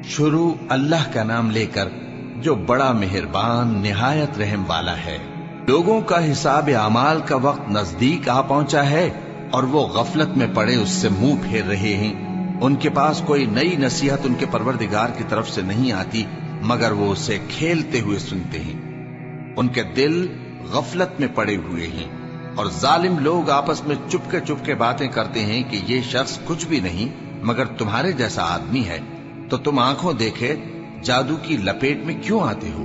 شروع اللہ کا نام لے کر جو بڑا مہربان نہایت رحم والا ہے۔ لوگوں کا حساب اعمال کا وقت نزدیک آ پہنچا ہے اور وہ غفلت میں پڑے اس سے منہ پھیر رہے ہیں۔ ان کے پاس کوئی نئی نصیحت ان کے پروردگار کی طرف سے نہیں آتی مگر وہ اسے کھیلتے ہوئے سنتے ہیں۔ ان کے دل غفلت میں پڑے ہوئے ہیں اور ظالم لوگ آپس میں چپکے باتیں کرتے ہیں کہ یہ شخص کچھ بھی نہیں مگر تمہارے جیسا آدمی ہے، تو تم آنکھوں دیکھے جادو کی لپیٹ میں کیوں آتے ہو؟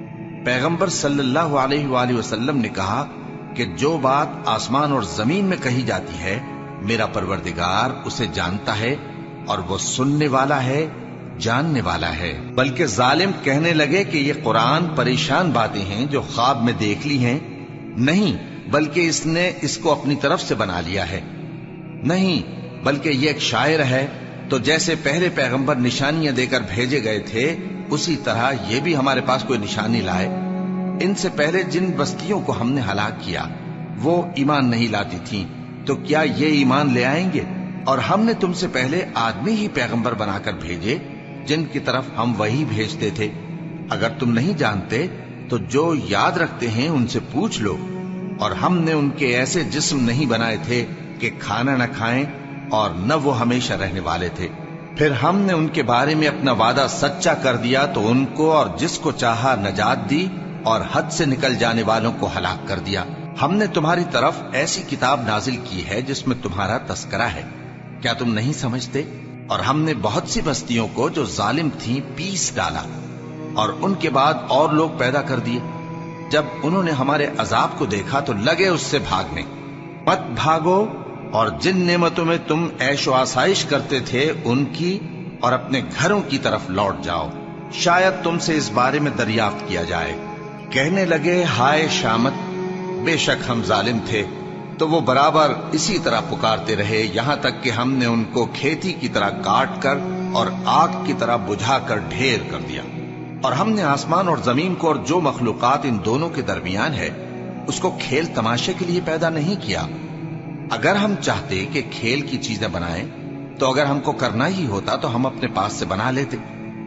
پیغمبر صلی اللہ علیہ وآلہ وسلم نے کہا کہ جو بات آسمان اور زمین میں کہی جاتی ہے میرا پروردگار اسے جانتا ہے اور وہ سننے والا ہے، جاننے والا ہے۔ بلکہ ظالم کہنے لگے کہ یہ قرآن پریشان باتیں ہیں جو خواب میں دیکھ لی ہیں، نہیں بلکہ اس نے اس کو اپنی طرف سے بنا لیا ہے، نہیں بلکہ یہ ایک شاعر ہے۔ تو جیسے پہلے پیغمبر نشانیاں دے کر بھیجے گئے تھے اسی طرح یہ بھی ہمارے پاس کوئی نشانی لائے۔ ان سے پہلے جن بستیوں کو ہم نے ہلاک کیا وہ ایمان نہیں لاتی تھیں، تو کیا یہ ایمان لے آئیں گے؟ اور ہم نے تم سے پہلے آدمی ہی پیغمبر بنا کر بھیجے جن کی طرف ہم وہی بھیجتے تھے۔ اگر تم نہیں جانتے تو جو یاد رکھتے ہیں ان سے پوچھ لو۔ اور ہم نے ان کے ایسے جسم نہیں بنائے تھے کہ کھانا نہ کھائیں اور نہ وہ ہمیشہ رہنے والے تھے۔ پھر ہم نے ان کے بارے میں اپنا وعدہ سچا کر دیا تو ان کو اور جس کو چاہا نجات دی اور حد سے نکل جانے والوں کو ہلاک کر دیا۔ ہم نے تمہاری طرف ایسی کتاب نازل کی ہے جس میں تمہارا تذکرہ ہے، کیا تم نہیں سمجھتے؟ اور ہم نے بہت سی بستیوں کو جو ظالم تھیں پیس ڈالا اور ان کے بعد اور لوگ پیدا کر دیے۔ جب انہوں نے ہمارے عذاب کو دیکھا تو لگے اس سے بھاگنے۔ مت بھاگو اور جن نعمتوں میں تم عیش و آسائش کرتے تھے ان کی اور اپنے گھروں کی طرف لوٹ جاؤ، شاید تم سے اس بارے میں دریافت کیا جائے۔ کہنے لگے ہائے شامت، بے شک ہم ظالم تھے۔ تو وہ برابر اسی طرح پکارتے رہے یہاں تک کہ ہم نے ان کو کھیتی کی طرح کاٹ کر اور آگ کی طرح بجھا کر ڈھیر کر دیا۔ اور ہم نے آسمان اور زمین کو اور جو مخلوقات ان دونوں کے درمیان ہے اس کو کھیل تماشے کے لیے پیدا نہیں کیا۔ اگر ہم چاہتے کہ کھیل کی چیزیں بنائیں تو اگر ہم کو کرنا ہی ہوتا تو ہم اپنے پاس سے بنا لیتے،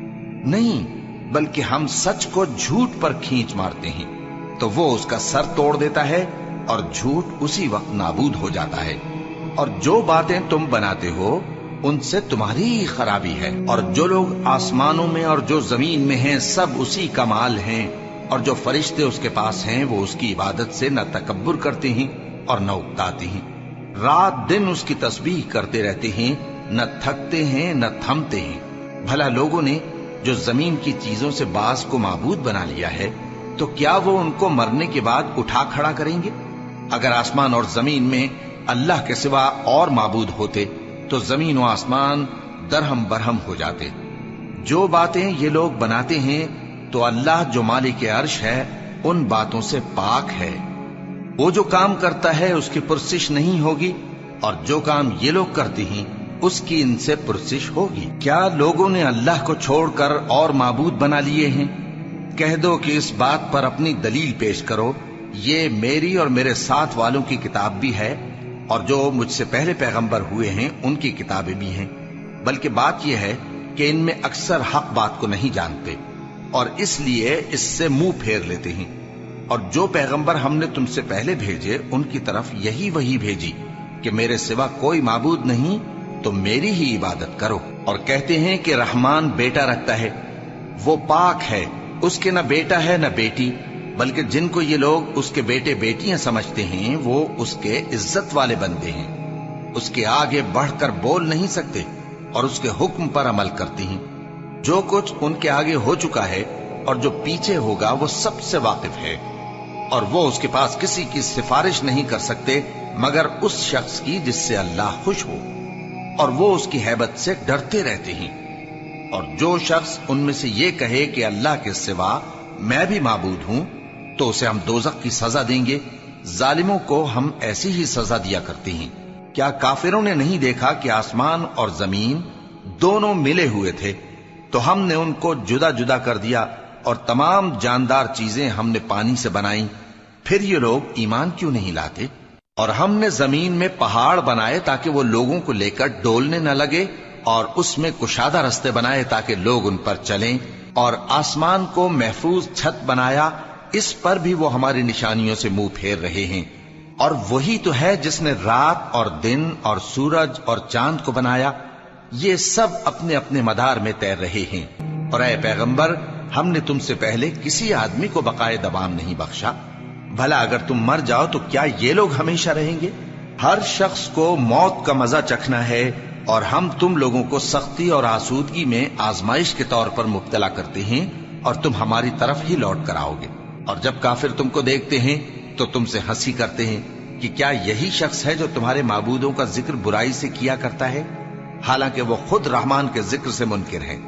نہیں بلکہ ہم سچ کو جھوٹ پر کھینچ مارتے ہیں تو وہ اس کا سر توڑ دیتا ہے اور جھوٹ اسی وقت نابود ہو جاتا ہے۔ اور جو باتیں تم بناتے ہو ان سے تمہاری ہی خرابی ہے۔ اور جو لوگ آسمانوں میں اور جو زمین میں ہیں سب اسی کا مال ہیں، اور جو فرشتے اس کے پاس ہیں وہ اس کی عبادت سے نہ تکبر کرتے ہیں اور نہ اکتاتے ہیں، رات دن اس کی تسبیح کرتے رہتے ہیں، نہ تھکتے ہیں نہ تھمتے ہیں۔ بھلا لوگوں نے جو زمین کی چیزوں سے بعض کو معبود بنا لیا ہے تو کیا وہ ان کو مرنے کے بعد اٹھا کھڑا کریں گے؟ اگر آسمان اور زمین میں اللہ کے سوا اور معبود ہوتے تو زمین و آسمان درہم برہم ہو جاتے۔ جو باتیں یہ لوگ بناتے ہیں تو اللہ جو مالک عرش ہے ان باتوں سے پاک ہے۔ وہ جو کام کرتا ہے اس کی پرسش نہیں ہوگی، اور جو کام یہ لوگ کرتے ہیں اس کی ان سے پرسش ہوگی۔ کیا لوگوں نے اللہ کو چھوڑ کر اور معبود بنا لیے ہیں؟ کہہ دو کہ اس بات پر اپنی دلیل پیش کرو، یہ میری اور میرے ساتھ والوں کی کتاب بھی ہے اور جو مجھ سے پہلے پیغمبر ہوئے ہیں ان کی کتابیں بھی ہیں۔ بلکہ بات یہ ہے کہ ان میں اکثر حق بات کو نہیں جانتے اور اس لیے اس سے منہ پھیر لیتے ہیں۔ اور جو پیغمبر ہم نے تم سے پہلے بھیجے ان کی طرف یہی وحی بھیجی کہ میرے سوا کوئی معبود نہیں تو میری ہی عبادت کرو۔ اور کہتے ہیں کہ رحمان بیٹا رکھتا ہے، وہ پاک ہے، اس کے نہ بیٹا ہے نہ بیٹی، بلکہ جن کو یہ لوگ اس کے بیٹے بیٹیاں سمجھتے ہیں وہ اس کے عزت والے بندے ہیں۔ اس کے آگے بڑھ کر بول نہیں سکتے اور اس کے حکم پر عمل کرتے ہیں۔ جو کچھ ان کے آگے ہو چکا ہے اور جو پیچھے ہوگا وہ سب سے واقف ہے، اور وہ اس کے پاس کسی کی سفارش نہیں کر سکتے مگر اس شخص کی جس سے اللہ خوش ہو، اور وہ اس کی ہیبت سے ڈرتے رہتے ہیں۔ اور جو شخص ان میں سے یہ کہے کہ اللہ کے سوا میں بھی معبود ہوں تو اسے ہم دوزخ کی سزا دیں گے۔ ظالموں کو ہم ایسی ہی سزا دیا کرتے ہیں۔ کیا کافروں نے نہیں دیکھا کہ آسمان اور زمین دونوں ملے ہوئے تھے تو ہم نے ان کو جدا جدا کر دیا، اور تمام جاندار چیزیں ہم نے پانی سے بنائیں، پھر یہ لوگ ایمان کیوں نہیں لاتے؟ اور ہم نے زمین میں پہاڑ بنائے تاکہ وہ لوگوں کو لے کر ڈولنے نہ لگے، اور اس میں کشادہ رستے بنائے تاکہ لوگ ان پر چلیں، اور آسمان کو محفوظ چھت بنایا، اس پر بھی وہ ہماری نشانیوں سے منہ پھیر رہے ہیں۔ اور وہی تو ہے جس نے رات اور دن اور سورج اور چاند کو بنایا، یہ سب اپنے اپنے مدار میں تیر رہے ہیں۔ اور اے پیغمبر، ہم نے تم سے پہلے کسی آدمی کو بقائے دوام نہیں بخشا، بھلا اگر تم مر جاؤ تو کیا یہ لوگ ہمیشہ رہیں گے؟ ہر شخص کو موت کا مزہ چکھنا ہے، اور ہم تم لوگوں کو سختی اور آسودگی میں آزمائش کے طور پر مبتلا کرتے ہیں، اور تم ہماری طرف ہی لوٹ کر آؤ گے۔ اور جب کافر تم کو دیکھتے ہیں تو تم سے ہنسی کرتے ہیں کہ کیا یہی شخص ہے جو تمہارے معبودوں کا ذکر برائی سے کیا کرتا ہے، حالانکہ وہ خود رحمان کے ذکر سے منکر ہے۔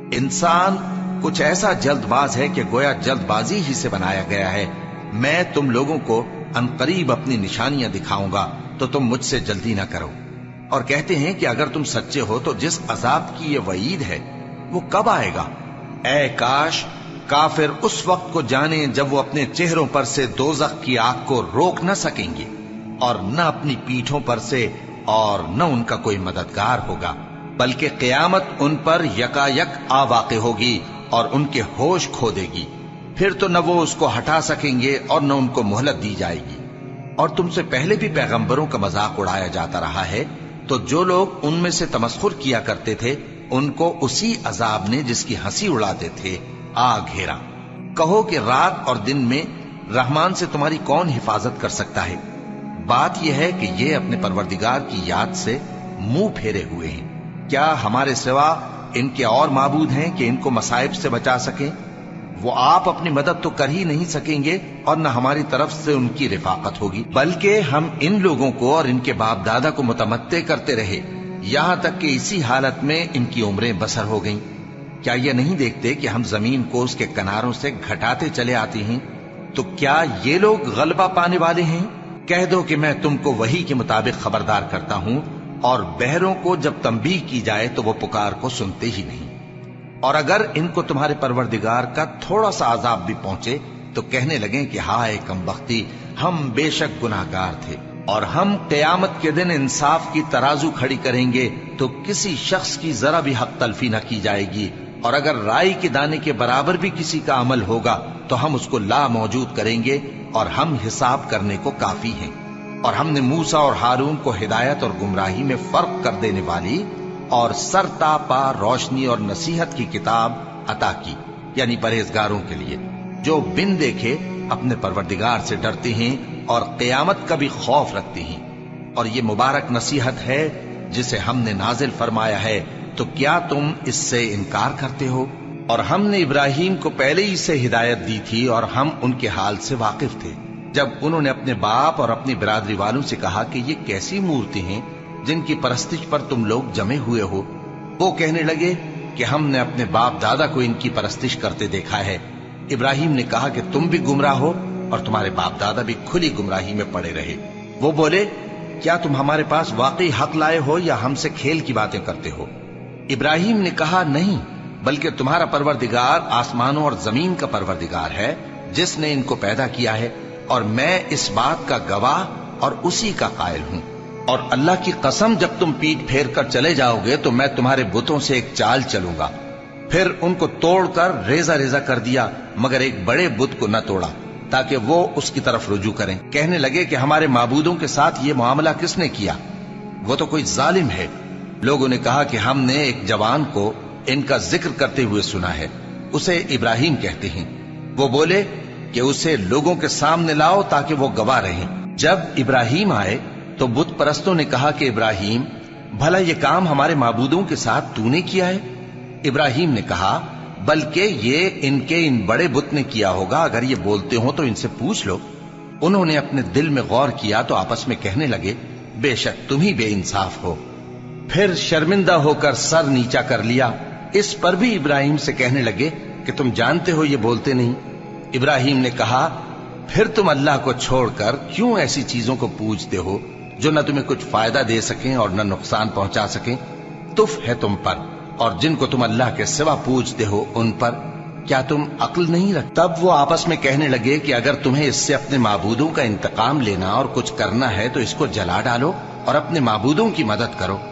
انسان کچھ ایسا جلد باز ہے کہ گویا جلد بازی ہی سے بنایا گیا ہے۔ میں تم لوگوں کو عنقریب اپنی نشانیاں دکھاؤں گا تو تم مجھ سے جلدی نہ کرو۔ اور کہتے ہیں کہ اگر تم سچے ہو تو جس عذاب کی یہ وعید ہے وہ کب آئے گا؟ اے کاش کافر اس وقت کو جانیں جب وہ اپنے چہروں پر سے دوزخ کی آگ کو روک نہ سکیں گے، اور نہ اپنی پیٹھوں پر سے، اور نہ ان کا کوئی مددگار ہوگا، بلکہ قیامت ان پر یکا یک آ واقع ہوگی اور ان کے ہوش کھو دے گی۔ پھر تو نہ وہ اس کو ہٹا سکیں گے اور نہ ان کو مہلت دی جائے گی۔ اور تم سے پہلے بھی پیغمبروں کا مذاق اڑایا جاتا رہا ہے، تو جو لوگ ان میں سے تمسخر کیا کرتے تھے ان کو اسی عذاب نے جس کی ہنسی اڑاتے تھے آ گھیرا۔ کہو کہ رات اور دن میں رحمان سے تمہاری کون حفاظت کر سکتا ہے؟ بات یہ ہے کہ یہ اپنے پروردگار کی یاد سے منہ پھیرے ہوئے ہیں۔ کیا ہمارے سوا ان کے اور معبود ہیں کہ ان کو مصائب سے بچا سکیں؟ وہ آپ اپنی مدد تو کر ہی نہیں سکیں گے، اور نہ ہماری طرف سے ان کی رفاقت ہوگی، بلکہ ہم ان لوگوں کو اور ان کے باپ دادا کو متمتع کرتے رہے، یہاں تک کہ اسی حالت میں ان کی عمریں بسر ہو گئیں۔ کیا یہ نہیں دیکھتے کہ ہم زمین کو اس کے کناروں سے گھٹاتے چلے آتے ہیں؟ تو کیا یہ لوگ غلبہ پانے والے ہیں؟ کہہ دو کہ میں تم کو وحی کے مطابق خبردار کرتا ہوں، اور بہروں کو جب تنبیہ کی جائے تو وہ پکار کو سنتے ہی نہیں۔ اور اگر ان کو تمہارے پروردگار کا تھوڑا سا عذاب بھی پہنچے تو کہنے لگیں کہ ہائے کمبختی، ہم بے شک گناہگار تھے۔ اور ہم قیامت کے دن انصاف کی ترازو کھڑی کریں گے تو کسی شخص کی ذرا بھی حق تلفی نہ کی جائے گی، اور اگر رائی کے دانے کے برابر بھی کسی کا عمل ہوگا تو ہم اس کو لا موجود کریں گے، اور ہم حساب کرنے کو کافی ہیں۔ اور ہم نے موسیٰ اور ہارون کو ہدایت اور گمراہی میں فرق کر دینے والی اور سر تا پا روشنی اور نصیحت کی کتاب عطا کی، یعنی پرہیزگاروں کے لیے جو بن دیکھے اپنے پروردگار سے ڈرتے ہیں اور قیامت کا بھی خوف رکھتے ہیں۔ اور یہ مبارک نصیحت ہے جسے ہم نے نازل فرمایا ہے، تو کیا تم اس سے انکار کرتے ہو؟ اور ہم نے ابراہیم کو پہلے ہی سے ہدایت دی تھی، اور ہم ان کے حال سے واقف تھے جب انہوں نے اپنے باپ اور اپنی برادری والوں سے کہا کہ یہ کیسی مورتی ہیں جن کی پرستش پر تم لوگ جمے ہوئے ہو۔ وہ کہنے لگے کہ ہم نے اپنے باپ دادا کو ان کی پرستش کرتے دیکھا ہے۔ ابراہیم نے کہا کہ تم بھی گمراہ ہو اور تمہارے باپ دادا بھی کھلی گمراہی میں پڑے رہے۔ وہ بولے کیا تم ہمارے پاس واقعی حق لائے ہو یا ہم سے کھیل کی باتیں کرتے ہو؟ ابراہیم نے کہا نہیں، بلکہ تمہارا پروردگار آسمانوں اور زمین کا پروردگار ہے جس نے ان کو پیدا کیا ہے، اور میں اس بات کا گواہ اور اسی کا قائل ہوں۔ اور اللہ کی قسم جب تم پیٹ پھیر کر چلے جاؤ گے تو میں تمہارے بتوں سے ایک چال چلوں گا۔ پھر ان کو توڑ کر ریزہ ریزہ کر دیا، مگر ایک بڑے بت کو نہ توڑا تاکہ وہ اس کی طرف رجوع کریں۔ کہنے لگے کہ ہمارے معبودوں کے ساتھ یہ معاملہ کس نے کیا؟ وہ تو کوئی ظالم ہے۔ لوگوں نے کہا کہ ہم نے ایک جوان کو ان کا ذکر کرتے ہوئے سنا ہے، اسے ابراہیم کہتے ہیں۔ وہ بولے کہ اسے لوگوں کے سامنے لاؤ تاکہ وہ گواہ رہیں۔ جب ابراہیم آئے تو بت پرستوں نے کہا کہ ابراہیم، بھلا یہ کام ہمارے معبودوں کے ساتھ تو نے کیا ہے؟ ابراہیم نے کہا بلکہ یہ ان بڑے بت نے کیا ہوگا، اگر یہ بولتے ہوں تو ان سے پوچھ لو۔ انہوں نے اپنے دل میں غور کیا تو آپس میں کہنے لگے بے شک تم ہی بے انصاف ہو۔ پھر شرمندہ ہو کر سر نیچا کر لیا۔ اس پر بھی ابراہیم سے کہنے لگے کہ تم جانتے ہو یہ بولتے نہیں۔ ابراہیم نے کہا پھر تم اللہ کو چھوڑ کر کیوں ایسی چیزوں کو پوجتے ہو جو نہ تمہیں کچھ فائدہ دے سکیں اور نہ نقصان پہنچا سکیں؟ تف ہے تم پر اور جن کو تم اللہ کے سوا پوجتے ہو ان پر، کیا تم عقل نہیں رکھتے؟ تب وہ آپس میں کہنے لگے کہ اگر تمہیں اس سے اپنے معبودوں کا انتقام لینا اور کچھ کرنا ہے تو اس کو جلا ڈالو اور اپنے معبودوں کی مدد کرو۔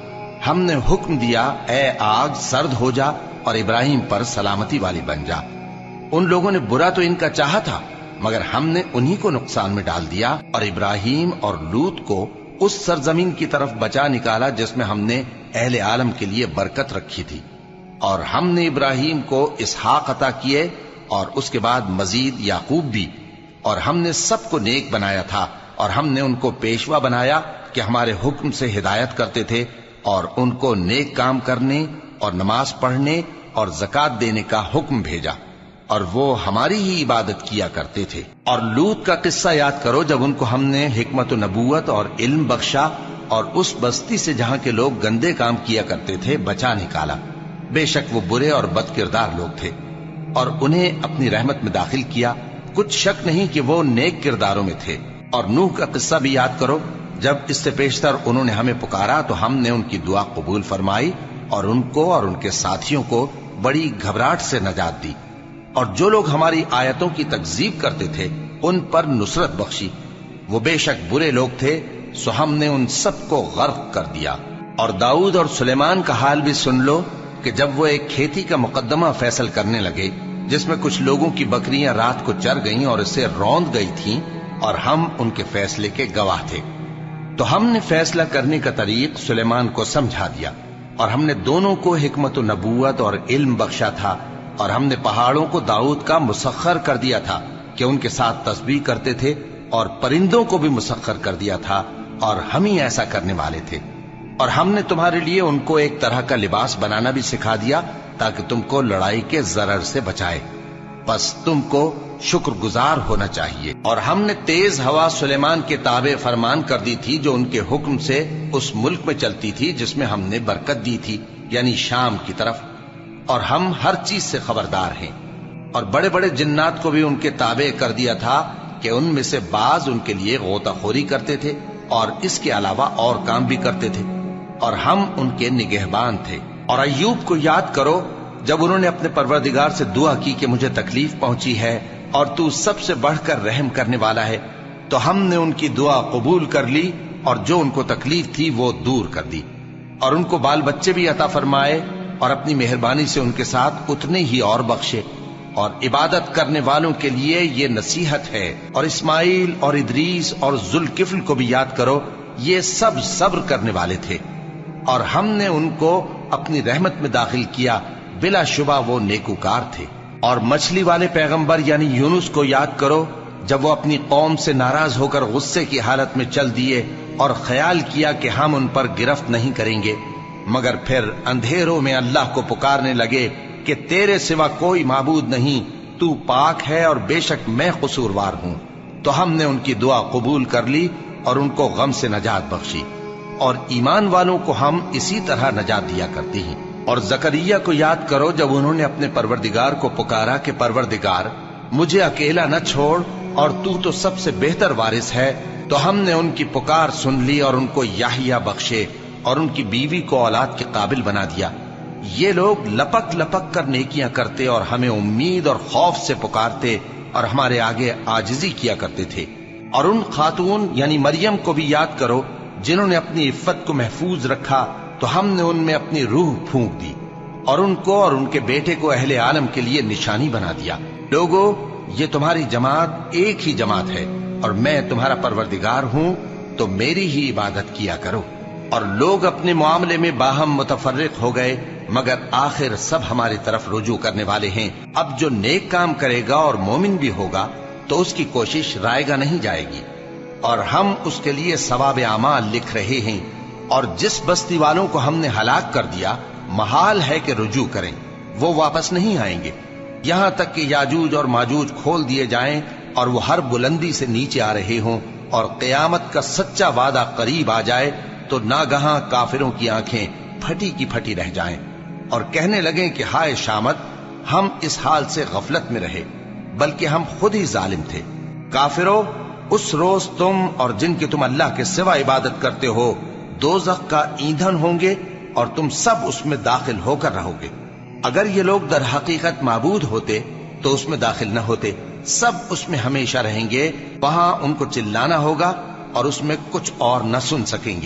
ہم نے حکم دیا اے آگ سرد ہو جا اور ابراہیم پر سلامتی والی بن جا۔ ان لوگوں نے برا تو ان کا چاہا تھا، مگر ہم نے انہی کو نقصان میں ڈال دیا اور ابراہیم اور لوط کو اس سرزمین کی طرف بچا نکالا جس میں ہم نے اہل عالم کے لیے برکت رکھی تھی۔ اور ہم نے ابراہیم کو اسحاق عطا کیے اور اس کے بعد مزید یعقوب بھی، اور ہم نے سب کو نیک بنایا تھا، اور ہم نے ان کو پیشوا بنایا کہ ہمارے حکم سے ہدایت کرتے تھے، اور ان کو نیک کام کرنے اور نماز پڑھنے اور زکات دینے کا حکم بھیجا، اور وہ ہماری ہی عبادت کیا کرتے تھے۔ اور لوط کا قصہ یاد کرو جب ان کو ہم نے حکمت و نبوت اور علم بخشا اور اس بستی سے جہاں کے لوگ گندے کام کیا کرتے تھے بچا نکالا۔ بے شک وہ برے اور بد کردار لوگ تھے، اور انہیں اپنی رحمت میں داخل کیا، کچھ شک نہیں کہ وہ نیک کرداروں میں تھے۔ اور نوح کا قصہ بھی یاد کرو، جب اس سے پیشتر انہوں نے ہمیں پکارا تو ہم نے ان کی دعا قبول فرمائی اور ان کو اور ان کے ساتھیوں کو بڑی گھبراہٹ سے نجات دی، اور جو لوگ ہماری آیتوں کی تکذیب کرتے تھے ان پر نصرت بخشی۔ وہ بے شک برے لوگ تھے، سو ہم نے ان سب کو غرق کر دیا۔ اور داؤد اور سلیمان کا حال بھی سن لو کہ جب وہ ایک کھیتی کا مقدمہ فیصل کرنے لگے جس میں کچھ لوگوں کی بکریاں رات کو چر گئیں اور اسے روند گئی تھیں، اور ہم ان کے فیصلے کے گواہ تھے، تو ہم نے فیصلہ کرنے کا طریق سلیمان کو سمجھا دیا، اور ہم نے دونوں کو حکمت و نبوت اور علم بخشا تھا، اور ہم نے پہاڑوں کو داؤد کا مسخر کر دیا تھا کہ ان کے ساتھ تسبیح کرتے تھے، اور پرندوں کو بھی مسخر کر دیا تھا، اور ہم ہی ایسا کرنے والے تھے۔ اور ہم نے تمہارے لیے ان کو ایک طرح کا لباس بنانا بھی سکھا دیا تاکہ تم کو لڑائی کے ضرر سے بچائے، پس تم کو شکر گزار ہونا چاہیے۔ اور ہم نے تیز ہوا سلیمان کے تابع فرمان کر دی تھی جو ان کے حکم سے اس ملک میں چلتی تھی جس میں ہم نے برکت دی تھی، یعنی شام کی طرف، اور ہم ہر چیز سے خبردار ہیں۔ اور بڑے بڑے جنات کو بھی ان کے تابع کر دیا تھا کہ ان میں سے بعض ان کے لیے غوطہ خوری کرتے تھے اور اس کے علاوہ اور کام بھی کرتے تھے، اور ہم ان کے نگہبان تھے۔ اور ایوب کو یاد کرو جب انہوں نے اپنے پروردگار سے دعا کی کہ مجھے تکلیف پہنچی ہے اور تو سب سے بڑھ کر رحم کرنے والا ہے، تو ہم نے ان کی دعا قبول کر لی اور جو ان کو تکلیف تھی وہ دور کر دی، اور ان کو بال بچے بھی عطا فرمائے، اور اپنی مہربانی سے ان کے ساتھ اتنے ہی اور بخشے۔ اور عبادت کرنے والوں کے لیے یہ نصیحت ہے۔ اور اسماعیل اور ادریس اور ذوالکفل کو بھی یاد کرو، یہ سب صبر کرنے والے تھے، اور ہم نے ان کو اپنی رحمت میں داخل کیا، بلا شبہ وہ نیکوکار تھے۔ اور مچھلی والے پیغمبر یعنی یونس کو یاد کرو جب وہ اپنی قوم سے ناراض ہو کر غصے کی حالت میں چل دیے اور خیال کیا کہ ہم ان پر گرفت نہیں کریں گے، مگر پھر اندھیروں میں اللہ کو پکارنے لگے کہ تیرے سوا کوئی معبود نہیں، تو پاک ہے اور بے شک میں قصوروار ہوں، تو ہم نے ان کی دعا قبول کر لی اور ان کو غم سے نجات بخشی، اور ایمان والوں کو ہم اسی طرح نجات دیا کرتے ہیں۔ اور زکریا کو یاد کرو جب انہوں نے اپنے پروردگار کو پکارا کہ پروردگار مجھے اکیلا نہ چھوڑ اور تو سب سے بہتر وارث ہے، تو ہم نے ان کی پکار سن لی اور ان کو یحییٰ بخشے اور ان کی بیوی کو اولاد کے قابل بنا دیا۔ یہ لوگ لپک لپک کر نیکیاں کرتے اور ہمیں امید اور خوف سے پکارتے اور ہمارے آگے عاجزی کیا کرتے تھے۔ اور ان خاتون یعنی مریم کو بھی یاد کرو جنہوں نے اپنی عفت کو محفوظ رکھا، تو ہم نے ان میں اپنی روح پھونک دی اور ان کو اور ان کے بیٹے کو اہل عالم کے لیے نشانی بنا دیا۔ لوگو، یہ تمہاری جماعت ایک ہی جماعت ہے اور میں تمہارا پروردگار ہوں، تو میری ہی عبادت کیا کرو۔ اور لوگ اپنے معاملے میں باہم متفرق ہو گئے، مگر آخر سب ہماری طرف رجوع کرنے والے ہیں۔ اب جو نیک کام کرے گا اور مومن بھی ہوگا تو اس کی کوشش رائے گا نہیں جائے گی، اور ہم اس کے لیے ثواب اعمال لکھ رہے ہیں۔ اور جس بستی والوں کو ہم نے ہلاک کر دیا، محال ہے کہ رجوع کریں، وہ واپس نہیں آئیں گے، یہاں تک کہ یاجوج اور ماجوج کھول دیے جائیں اور وہ ہر بلندی سے نیچے آ رہے ہوں، اور قیامت کا سچا وعدہ قریب آ جائے تو ناگہاں کافروں کی آنکھیں پھٹی کی پھٹی رہ جائیں اور کہنے لگیں کہ ہائے شامت، ہم اس حال سے غفلت میں رہے، بلکہ ہم خود ہی ظالم تھے۔ کافرو، اس روز تم اور جن کی تم اللہ کے سوا عبادت کرتے ہو دوزخ کا ایندھن ہوں گے، اور تم سب اس میں داخل ہو کر رہو گے۔ اگر یہ لوگ در حقیقت معبود ہوتے تو اس میں داخل نہ ہوتے، سب اس میں ہمیشہ رہیں گے، وہاں ان کو چلانا ہوگا اور اس میں کچھ اور نہ سن سکیں گے۔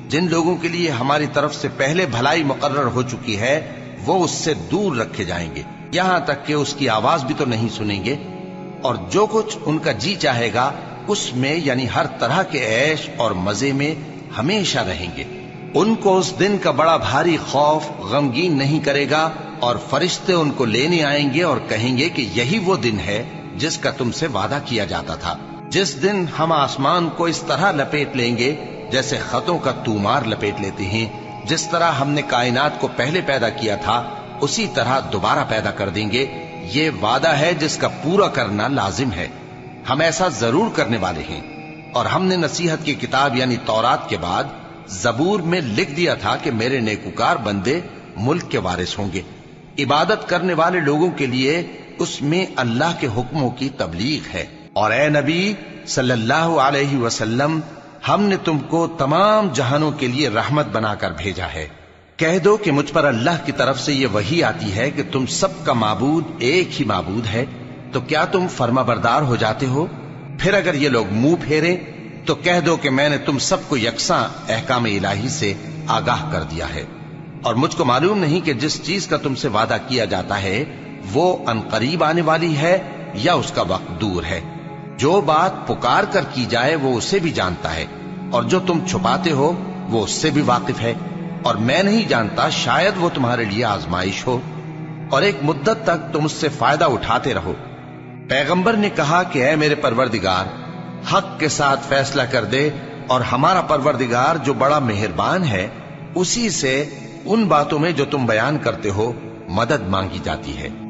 جن لوگوں کے لیے ہماری طرف سے پہلے بھلائی مقرر ہو چکی ہے وہ اس سے دور رکھے جائیں گے، یہاں تک کہ اس کی آواز بھی تو نہیں سنیں گے، اور جو کچھ ان کا جی چاہے گا اس میں یعنی ہر طرح کے عیش اور مزے میں ہمیشہ رہیں گے۔ ان کو اس دن کا بڑا بھاری خوف غمگین نہیں کرے گا، اور فرشتے ان کو لینے آئیں گے اور کہیں گے کہ یہی وہ دن ہے جس کا تم سے وعدہ کیا جاتا تھا، جس دن ہم آسمان کو اس طرح لپیٹ لیں گے جیسے خطوں کا تومار لپیٹ لیتے ہیں، جس طرح ہم نے کائنات کو پہلے پیدا کیا تھا اسی طرح دوبارہ پیدا کر دیں گے۔ یہ وعدہ ہے جس کا پورا کرنا لازم ہے، ہم ایسا ضرور کرنے والے ہیں۔ اور ہم نے نصیحت کی کتاب یعنی تورات کے بعد زبور میں لکھ دیا تھا کہ میرے نیکوکار بندے ملک کے وارث ہوں گے۔ عبادت کرنے والے لوگوں کے لیے اس میں اللہ کے حکموں کی تبلیغ ہے۔ اور اے نبی صلی اللہ علیہ وسلم، ہم نے تم کو تمام جہانوں کے لیے رحمت بنا کر بھیجا ہے۔ کہہ دو کہ مجھ پر اللہ کی طرف سے یہ وحی آتی ہے کہ تم سب کا معبود ایک ہی معبود ہے، تو کیا تم فرما بردار ہو جاتے ہو؟ پھر اگر یہ لوگ منہ پھیرے تو کہہ دو کہ میں نے تم سب کو یکساں احکام الہی سے آگاہ کر دیا ہے، اور مجھ کو معلوم نہیں کہ جس چیز کا تم سے وعدہ کیا جاتا ہے وہ عنقریب آنے والی ہے یا اس کا وقت دور ہے۔ جو بات پکار کر کی جائے وہ اسے بھی جانتا ہے، اور جو تم چھپاتے ہو وہ اس سے بھی واقف ہے، اور میں نہیں جانتا شاید وہ تمہارے لیے آزمائش ہو، اور ایک مدت تک تم اس سے فائدہ اٹھاتے رہو۔ پیغمبر نے کہا کہ اے میرے پروردگار، حق کے ساتھ فیصلہ کر دے، اور ہمارا پروردگار جو بڑا مہربان ہے اسی سے ان باتوں میں جو تم بیان کرتے ہو مدد مانگی جاتی ہے۔